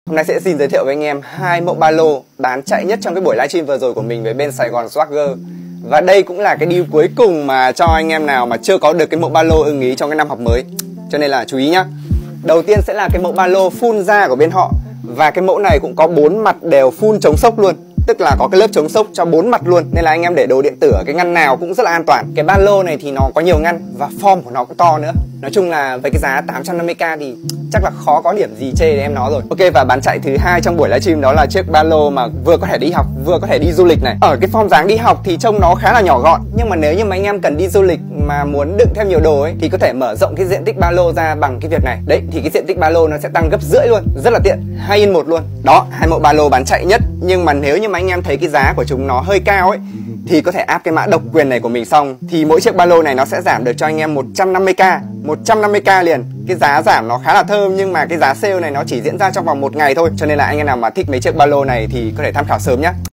Hôm nay sẽ xin giới thiệu với anh em hai mẫu ba lô bán chạy nhất trong cái buổi livestream vừa rồi của mình với bên Sài Gòn Swagger. Và đây cũng là cái deal cuối cùng mà cho anh em nào mà chưa có được cái mẫu ba lô ưng ý trong cái năm học mới. Cho nên là chú ý nhá. Đầu tiên sẽ là cái mẫu ba lô full da của bên họ. Và cái mẫu này cũng có 4 mặt đều full chống sốc luôn. Tức là có cái lớp chống sốc cho 4 mặt luôn. Nên là anh em để đồ điện tử ở cái ngăn nào cũng rất là an toàn. Cái ba lô này thì nó có nhiều ngăn và form của nó cũng to nữa. Nói chung là với cái giá 850k thì chắc là khó có điểm gì chê để em nó rồi. Ok, và bán chạy thứ hai trong buổi livestream đó là chiếc ba lô mà vừa có thể đi học vừa có thể đi du lịch này. Ở cái form dáng đi học thì trông nó khá là nhỏ gọn, nhưng mà nếu như mà anh em cần đi du lịch mà muốn đựng thêm nhiều đồ ấy thì có thể mở rộng cái diện tích ba lô ra bằng cái việc này. Đấy, thì cái diện tích ba lô nó sẽ tăng gấp rưỡi luôn, rất là tiện, 2 in 1 luôn. Đó, hai mẫu ba lô bán chạy nhất. Nhưng mà nếu như mà anh em thấy cái giá của chúng nó hơi cao ấy thì có thể áp cái mã độc quyền này của mình xong thì mỗi chiếc ba lô này nó sẽ giảm được cho anh em 150k liền. Cái giá giảm nó khá là thơm, nhưng mà cái giá sale này nó chỉ diễn ra trong vòng 1 ngày thôi. Cho nên là anh em nào mà thích mấy chiếc ba lô này thì có thể tham khảo sớm nhé.